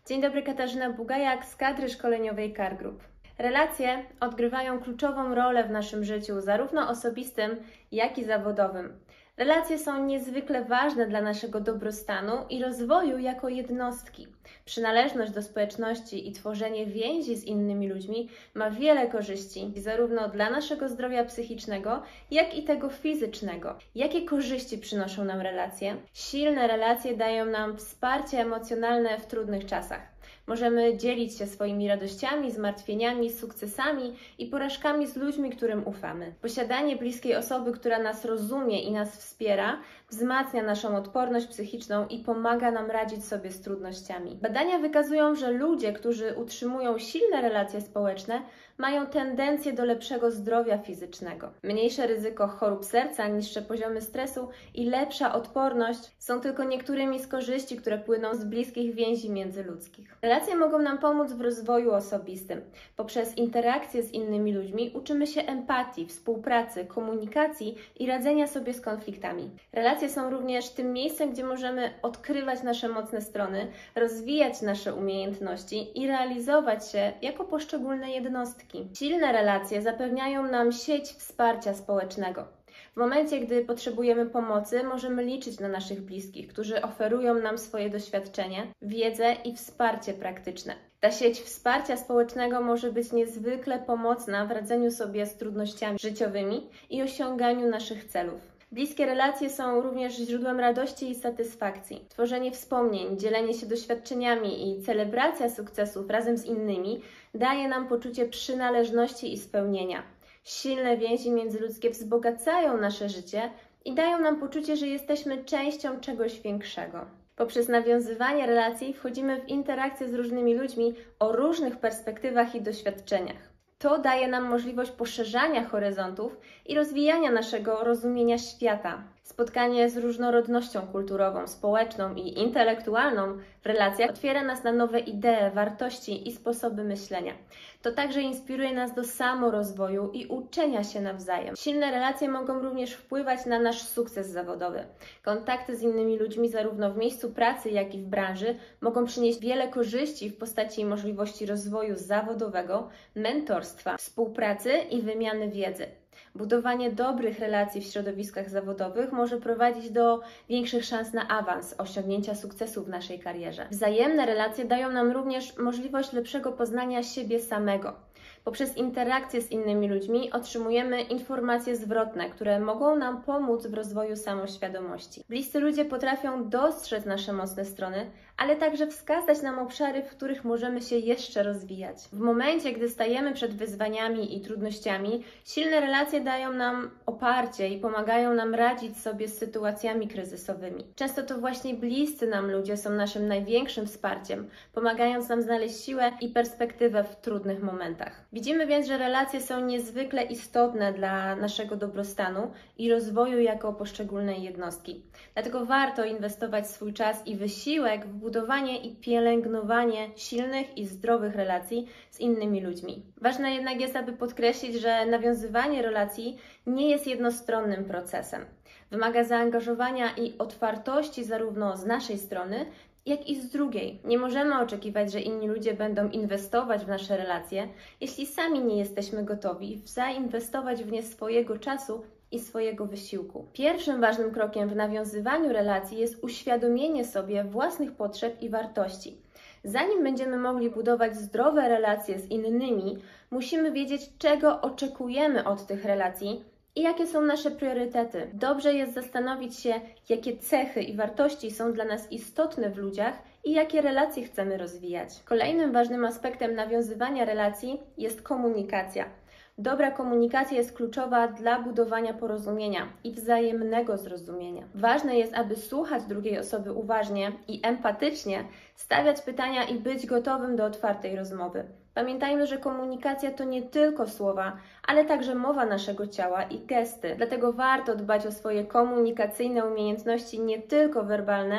Dzień dobry, Katarzyna Bugajak z kadry szkoleniowej CAR Group. Relacje odgrywają kluczową rolę w naszym życiu, zarówno osobistym, jak i zawodowym. Relacje są niezwykle ważne dla naszego dobrostanu i rozwoju jako jednostki. Przynależność do społeczności i tworzenie więzi z innymi ludźmi ma wiele korzyści, zarówno dla naszego zdrowia psychicznego, jak i tego fizycznego. Jakie korzyści przynoszą nam relacje? Silne relacje dają nam wsparcie emocjonalne w trudnych czasach. Możemy dzielić się swoimi radościami, zmartwieniami, sukcesami i porażkami z ludźmi, którym ufamy. Posiadanie bliskiej osoby, która nas rozumie i nas wspiera, wzmacnia naszą odporność psychiczną i pomaga nam radzić sobie z trudnościami. Badania wykazują, że ludzie, którzy utrzymują silne relacje społeczne, mają tendencję do lepszego zdrowia fizycznego. Mniejsze ryzyko chorób serca, niższe poziomy stresu i lepsza odporność są tylko niektórymi z korzyści, które płyną z bliskich więzi międzyludzkich. Relacje mogą nam pomóc w rozwoju osobistym. Poprzez interakcje z innymi ludźmi uczymy się empatii, współpracy, komunikacji i radzenia sobie z konfliktami. Relacje są również tym miejscem, gdzie możemy odkrywać nasze mocne strony, rozwijać nasze umiejętności i realizować się jako poszczególne jednostki. Silne relacje zapewniają nam sieć wsparcia społecznego. W momencie, gdy potrzebujemy pomocy, możemy liczyć na naszych bliskich, którzy oferują nam swoje doświadczenie, wiedzę i wsparcie praktyczne. Ta sieć wsparcia społecznego może być niezwykle pomocna w radzeniu sobie z trudnościami życiowymi i osiąganiu naszych celów. Bliskie relacje są również źródłem radości i satysfakcji. Tworzenie wspomnień, dzielenie się doświadczeniami i celebracja sukcesów razem z innymi daje nam poczucie przynależności i spełnienia. Silne więzi międzyludzkie wzbogacają nasze życie i dają nam poczucie, że jesteśmy częścią czegoś większego. Poprzez nawiązywanie relacji wchodzimy w interakcje z różnymi ludźmi o różnych perspektywach i doświadczeniach. To daje nam możliwość poszerzania horyzontów i rozwijania naszego rozumienia świata. Spotkanie z różnorodnością kulturową, społeczną i intelektualną w relacjach otwiera nas na nowe idee, wartości i sposoby myślenia. To także inspiruje nas do samorozwoju i uczenia się nawzajem. Silne relacje mogą również wpływać na nasz sukces zawodowy. Kontakty z innymi ludźmi zarówno w miejscu pracy, jak i w branży mogą przynieść wiele korzyści w postaci możliwości rozwoju zawodowego, mentorstwa, współpracy i wymiany wiedzy. Budowanie dobrych relacji w środowiskach zawodowych może prowadzić do większych szans na awans, osiągnięcia sukcesu w naszej karierze. Wzajemne relacje dają nam również możliwość lepszego poznania siebie samego. Poprzez interakcje z innymi ludźmi otrzymujemy informacje zwrotne, które mogą nam pomóc w rozwoju samoświadomości. Bliscy ludzie potrafią dostrzec nasze mocne strony, ale także wskazać nam obszary, w których możemy się jeszcze rozwijać. W momencie, gdy stajemy przed wyzwaniami i trudnościami, silne relacje dają nam oparcie i pomagają nam radzić sobie z sytuacjami kryzysowymi. Często to właśnie bliscy nam ludzie są naszym największym wsparciem, pomagając nam znaleźć siłę i perspektywę w trudnych momentach. Widzimy więc, że relacje są niezwykle istotne dla naszego dobrostanu i rozwoju jako poszczególnej jednostki. Dlatego warto inwestować swój czas i wysiłek w budowanie i pielęgnowanie silnych i zdrowych relacji z innymi ludźmi. Ważne jednak jest, aby podkreślić, że nawiązywanie relacji nie jest jednostronnym procesem. Wymaga zaangażowania i otwartości zarówno z naszej strony, jak i z drugiej. Nie możemy oczekiwać, że inni ludzie będą inwestować w nasze relacje, jeśli sami nie jesteśmy gotowi zainwestować w nie swojego czasu i swojego wysiłku. Pierwszym ważnym krokiem w nawiązywaniu relacji jest uświadomienie sobie własnych potrzeb i wartości. Zanim będziemy mogli budować zdrowe relacje z innymi, musimy wiedzieć, czego oczekujemy od tych relacji i jakie są nasze priorytety. Dobrze jest zastanowić się, jakie cechy i wartości są dla nas istotne w ludziach i jakie relacje chcemy rozwijać. Kolejnym ważnym aspektem nawiązywania relacji jest komunikacja. Dobra komunikacja jest kluczowa dla budowania porozumienia i wzajemnego zrozumienia. Ważne jest, aby słuchać drugiej osoby uważnie i empatycznie, stawiać pytania i być gotowym do otwartej rozmowy. Pamiętajmy, że komunikacja to nie tylko słowa, ale także mowa naszego ciała i gesty. Dlatego warto dbać o swoje komunikacyjne umiejętności nie tylko werbalne,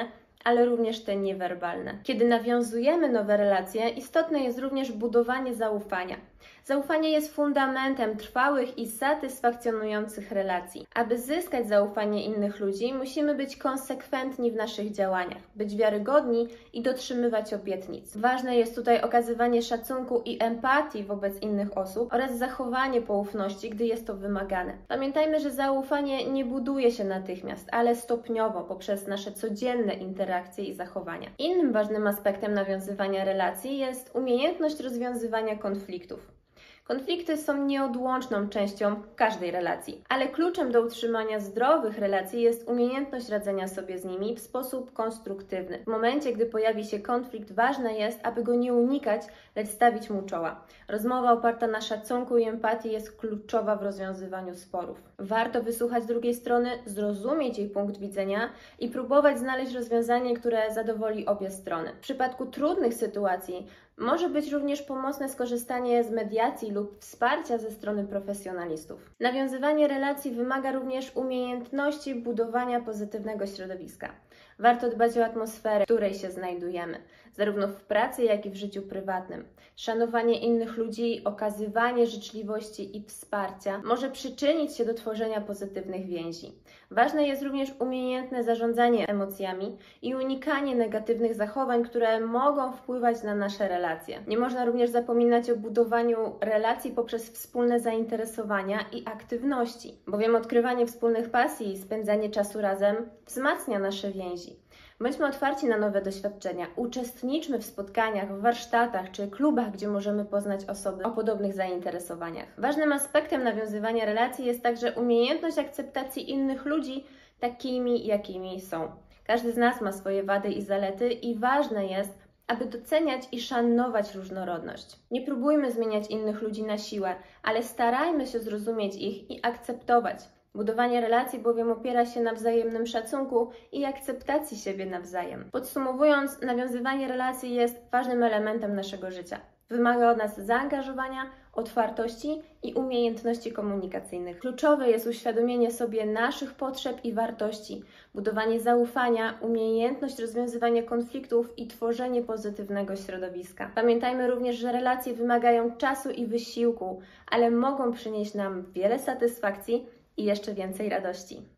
ale również te niewerbalne. Kiedy nawiązujemy nowe relacje, istotne jest również budowanie zaufania. Zaufanie jest fundamentem trwałych i satysfakcjonujących relacji. Aby zyskać zaufanie innych ludzi, musimy być konsekwentni w naszych działaniach, być wiarygodni i dotrzymywać obietnic. Ważne jest tutaj okazywanie szacunku i empatii wobec innych osób oraz zachowanie poufności, gdy jest to wymagane. Pamiętajmy, że zaufanie nie buduje się natychmiast, ale stopniowo poprzez nasze codzienne interakcje i zachowania. Innym ważnym aspektem nawiązywania relacji jest umiejętność rozwiązywania konfliktów. Konflikty są nieodłączną częścią każdej relacji, ale kluczem do utrzymania zdrowych relacji jest umiejętność radzenia sobie z nimi w sposób konstruktywny. W momencie, gdy pojawi się konflikt, ważne jest, aby go nie unikać, lecz stawić mu czoła. Rozmowa oparta na szacunku i empatii jest kluczowa w rozwiązywaniu sporów. Warto wysłuchać drugiej strony, zrozumieć jej punkt widzenia i próbować znaleźć rozwiązanie, które zadowoli obie strony. W przypadku trudnych sytuacji może być również pomocne skorzystanie z mediacji lub wsparcia ze strony profesjonalistów. Nawiązywanie relacji wymaga również umiejętności budowania pozytywnego środowiska. Warto dbać o atmosferę, w której się znajdujemy, zarówno w pracy, jak i w życiu prywatnym. Szanowanie innych ludzi, okazywanie życzliwości i wsparcia może przyczynić się do tworzenia pozytywnych więzi. Ważne jest również umiejętne zarządzanie emocjami i unikanie negatywnych zachowań, które mogą wpływać na nasze relacje. Nie można również zapominać o budowaniu relacji poprzez wspólne zainteresowania i aktywności, bowiem odkrywanie wspólnych pasji i spędzanie czasu razem wzmacnia nasze więzi. Bądźmy otwarci na nowe doświadczenia, uczestniczmy w spotkaniach, w warsztatach czy klubach, gdzie możemy poznać osoby o podobnych zainteresowaniach. Ważnym aspektem nawiązywania relacji jest także umiejętność akceptacji innych ludzi takimi, jakimi są. Każdy z nas ma swoje wady i zalety i ważne jest, aby doceniać i szanować różnorodność. Nie próbujmy zmieniać innych ludzi na siłę, ale starajmy się zrozumieć ich i akceptować. Budowanie relacji bowiem opiera się na wzajemnym szacunku i akceptacji siebie nawzajem. Podsumowując, nawiązywanie relacji jest ważnym elementem naszego życia. Wymaga od nas zaangażowania, otwartości i umiejętności komunikacyjnych. Kluczowe jest uświadomienie sobie naszych potrzeb i wartości, budowanie zaufania, umiejętność rozwiązywania konfliktów i tworzenie pozytywnego środowiska. Pamiętajmy również, że relacje wymagają czasu i wysiłku, ale mogą przynieść nam wiele satysfakcji i jeszcze więcej radości.